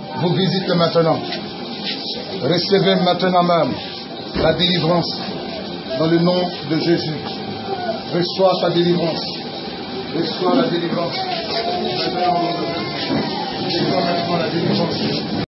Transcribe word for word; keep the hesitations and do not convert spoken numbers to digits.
vous visite maintenant. Recevez maintenant même la délivrance dans le nom de Jésus. Reçois ta délivrance. Reçois la délivrance. Reçois maintenant la délivrance.